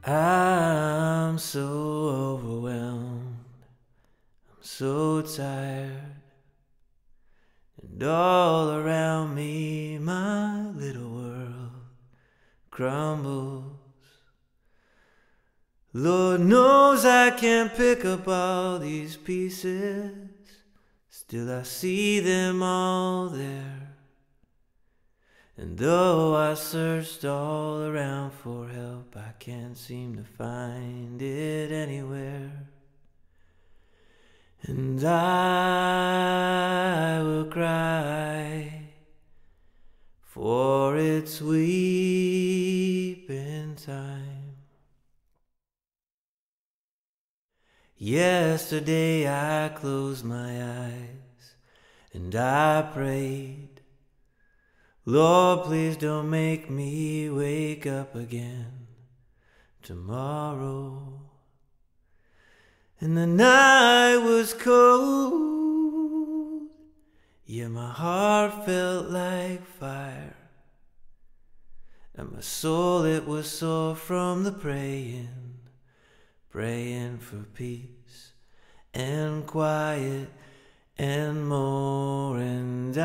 I'm so overwhelmed, I'm so tired, and all around me my little world crumbles. Lord knows I can't pick up all these pieces, still I see them all there. And though I searched all around for help, I can't seem to find it anywhere. And I will cry, for it's weeping time. Yesterday I closed my eyes and I prayed, Lord, please don't make me wake up again tomorrow. And the night was cold, yeah, my heart felt like fire, and my soul, it was sore from the praying for peace and quiet and more. And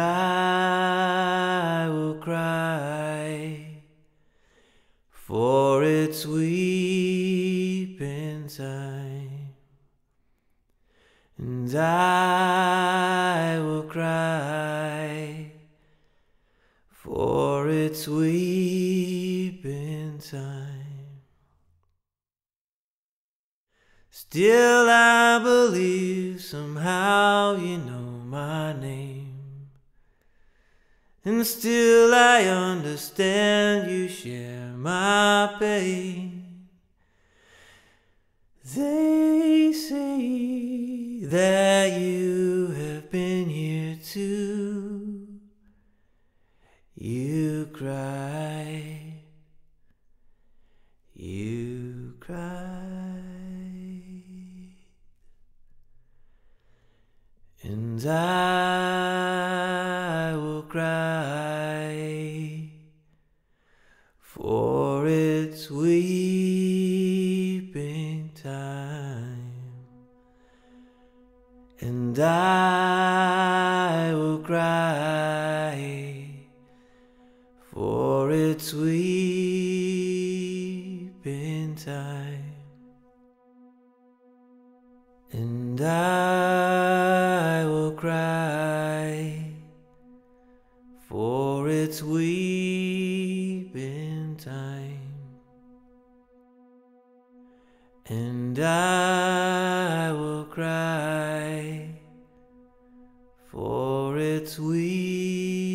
I will cry, for it's weeping time. And I will cry, for it's weeping time. Still I believe somehow you know my name, and still I understand you share my pain. They say that you have been here too. You cry, you cry. And I will cry, for it's weeping time. And I will cry, for it's weeping time. And I will cry, for it's weeping time. And I will cry, for it's weeping